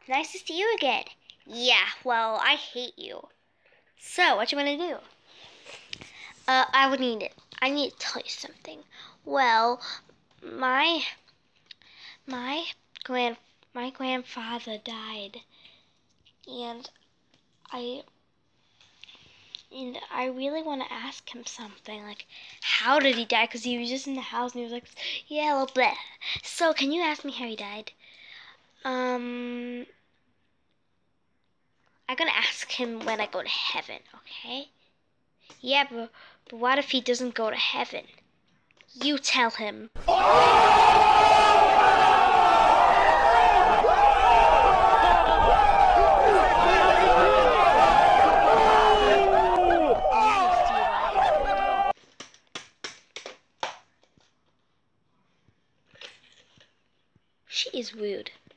Nice to see you again. Yeah, well, I hate you. So, what you want to do? I need to tell you something. Well, my my my grandfather died, and I I really want to ask him something, like, how did he die? Because he was just in the house and he was like, yeah, well, bleh. So, can you ask me how he died? I'm gonna ask him when I go to heaven, okay? Yeah, but what if he doesn't go to heaven? You tell him. She is rude.